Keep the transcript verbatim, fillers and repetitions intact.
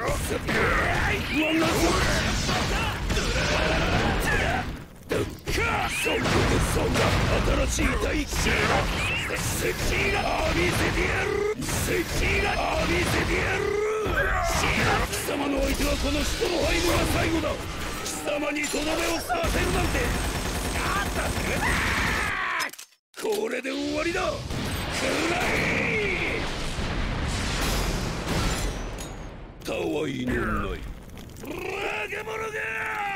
新しい大地セクシーが浴びせてやるセクシーが浴びせてやる貴様の相手はこのストロハイムが最後だ貴様にとどめを刺せるなんてあったくこれで終わりだくらえたわいのないバカ者が